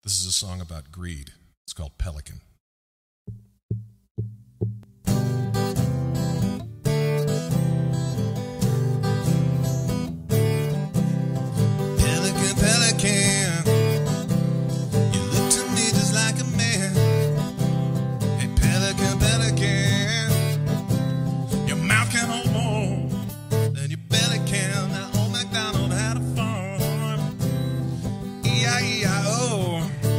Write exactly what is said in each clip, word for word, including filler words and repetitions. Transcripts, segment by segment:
This is a song about greed. It's called Pelican. Pelican, pelican, you look to me just like a man. Hey, pelican, pelican, your mouth can hold more than your belly can. Now, old MacDonald had a farm, E I E I O,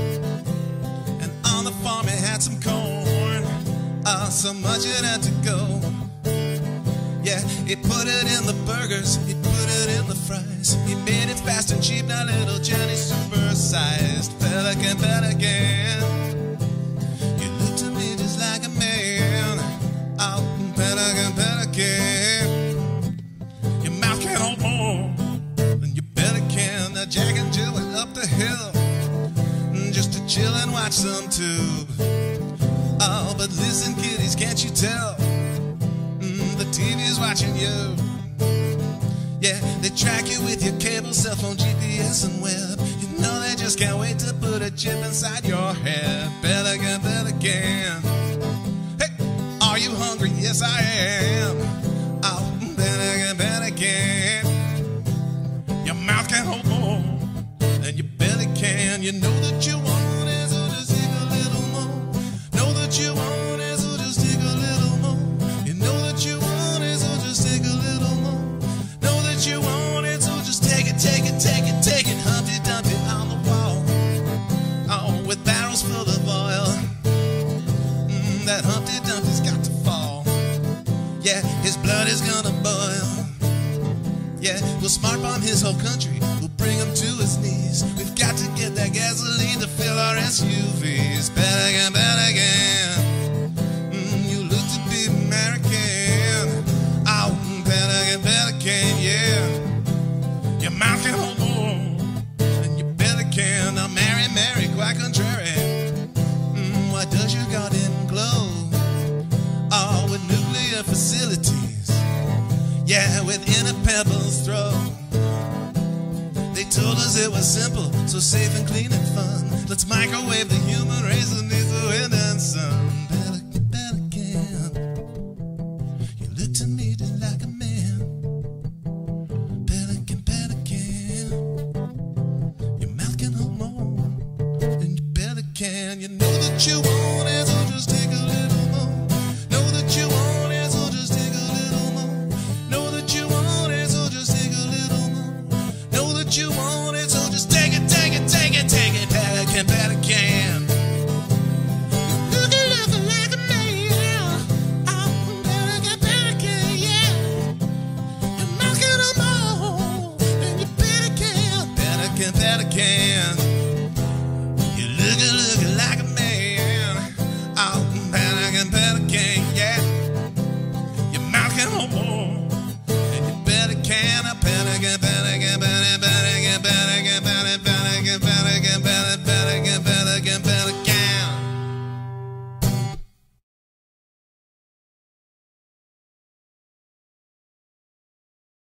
and on the farm he had some corn. Ah, so much it had to go. Yeah, he put it in the burgers, he put it in the fries. He made it fast and cheap, now little Johnny supersized. Pelican, pelican, you look to me just like a man. Oh, pelican, pelican, your mouth can hold more than your belly can. Now Jack and Jill went up the hill just to chill and watch some tube. Oh, but listen kiddies, can't you tell? The T V's watching you. Yeah, they track you with your cable, cell phone, G P S, and web. You know they just can't wait to put a chip inside your head. Pelican, pelican, hey, are you hungry? Yes, I am. Oh, pelican, pelican, your mouth can hold more than your belly can. You know that you want it, so just take a little more. Know that you want it, so just take a little more. You know that you want it, so just take a little more. Know that you want it, so just take it, take it, take it, take it. Humpty Dumpty on the wall, oh, with barrels full of oil. Mm, that Humpty Dumpty's got to fall. Yeah, his blood is gonna boil. Yeah, we'll smart bomb his whole country. We'll bring him to his knees. We've got to get that gasoline to fill our S U Vs. Pelican, pelican, mm, you look to be American. Oh, pelican, pelican, yeah. Your mouth can hold more than your belly can. Now, Mary, Mary, quite contrary. Mm, why does your garden glow? Oh, with nuclear facilities. Yeah, within a pebble's throw. They told us it was simple, so safe and clean and fun. Let's microwave the human race beneath the wind and sun. Pelican, pelican, you look to me just like a man. Pelican, pelican, your mouth can hold more than your belly can. You know that you want